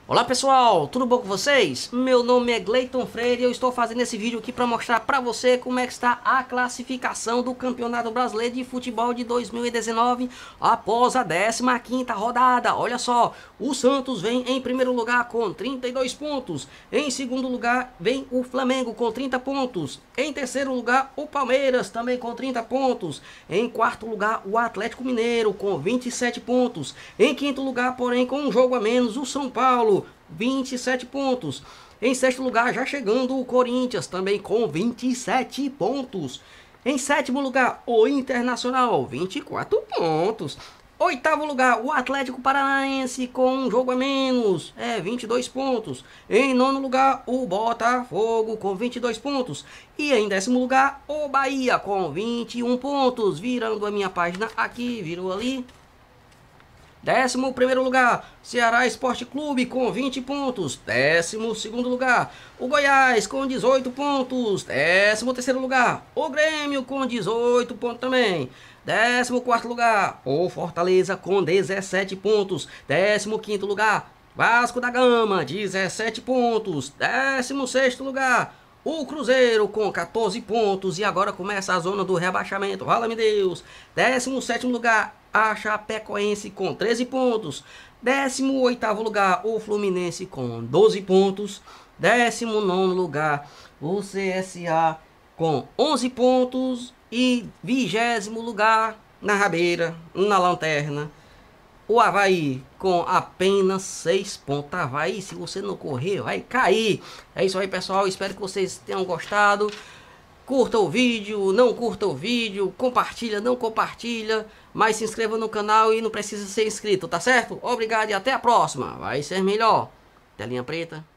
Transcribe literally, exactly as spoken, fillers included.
Olá pessoal, tudo bom com vocês? Meu nome é Gleiton Freire e eu estou fazendo esse vídeo aqui para mostrar para você como é que está a classificação do Campeonato Brasileiro de Futebol de dois mil e dezenove após a décima quinta rodada. Olha só, o Santos vem em primeiro lugar com trinta e dois pontos, em segundo lugar vem o Flamengo com trinta pontos, em terceiro lugar o Palmeiras também com trinta pontos, em quarto lugar o Atlético Mineiro com vinte e sete pontos, em quinto lugar, porém com um jogo a menos, o São Paulo vinte e sete pontos. Em sexto lugar, já chegando o Corinthians, também com vinte e sete pontos. Em sétimo lugar, o Internacional, vinte e quatro pontos. Oitavo lugar, o Atlético Paranaense com um jogo a menos, é vinte e dois pontos. Em nono lugar, o Botafogo com vinte e dois pontos. E em décimo lugar, o Bahia com vinte e um pontos. Virando a minha página aqui, virou ali. Décimo primeiro lugar, Ceará Esporte Clube com vinte pontos. Décimo segundo lugar, o Goiás com dezoito pontos. Décimo terceiro lugar, o Grêmio com dezoito pontos também. Décimo quarto lugar, o Fortaleza com dezessete pontos. Décimo quinto lugar, Vasco da Gama, dezessete pontos. Décimo sexto lugar, o Cruzeiro com quatorze pontos. E agora começa a zona do rebaixamento. Fala-me Deus. Décimo sétimo lugar, a Chapecoense com treze pontos. Décimo oitavo lugar, o Fluminense com doze pontos. Décimo nono lugar, o C S A com onze pontos. E vigésimo lugar, na rabeira, na lanterna, o Avaí com apenas seis pontos. Avaí, se você não correr, vai cair. É isso aí, pessoal. Espero que vocês tenham gostado. Curta o vídeo, não curta o vídeo, compartilha, não compartilha, mas se inscreva no canal e não precisa ser inscrito, tá certo? Obrigado e até a próxima. Vai ser melhor. Telinha preta.